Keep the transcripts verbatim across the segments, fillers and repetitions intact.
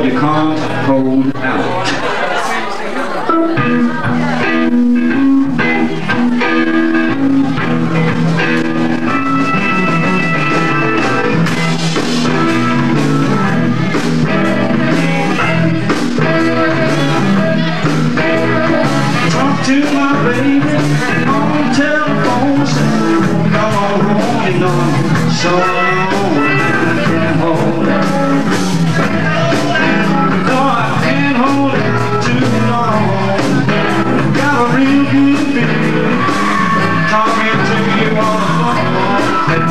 you can't hold out. Talk to my baby on telephone, say, come on home, you know I'm so alone, I can't hold it. No, I can't hold it too long. Got a real good feeling talking to you on the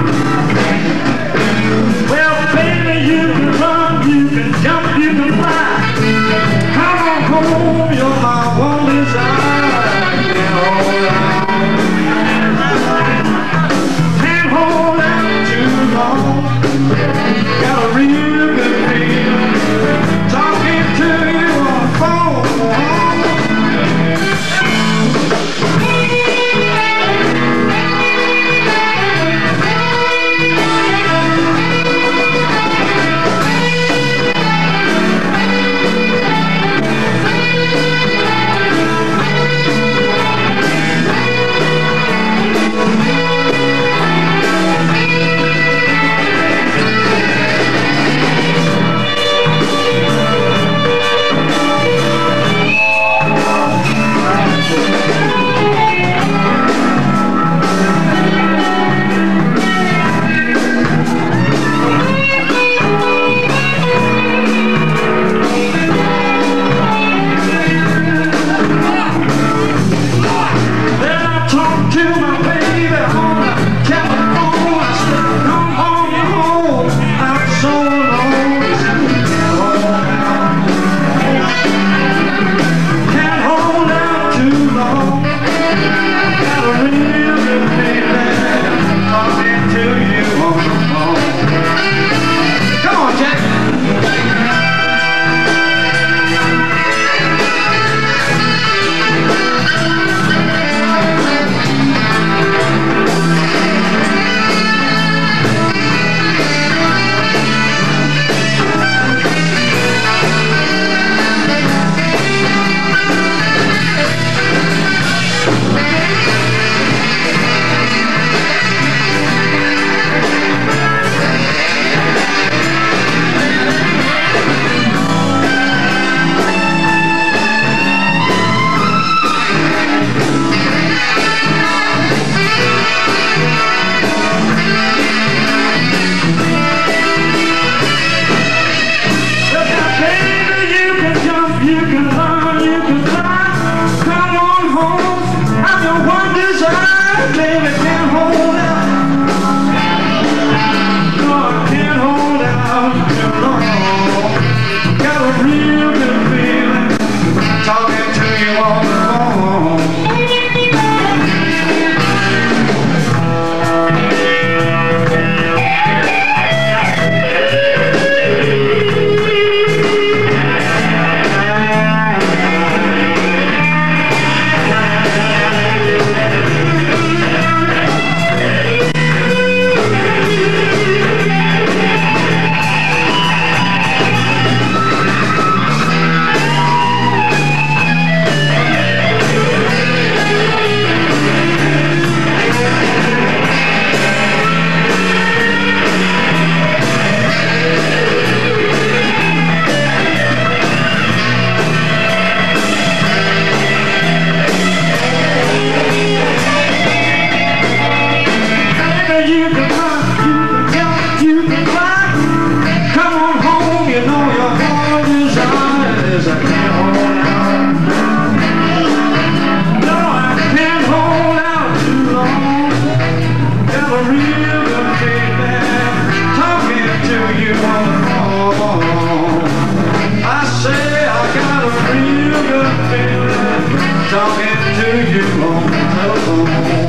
phone. Well, baby, you can run, you can jump, you can fly. Come on home, you're my one desire. Can't hold out, can't hold out too long. Got a real good feeling talking to you on the phone. Talking to you on the telephone.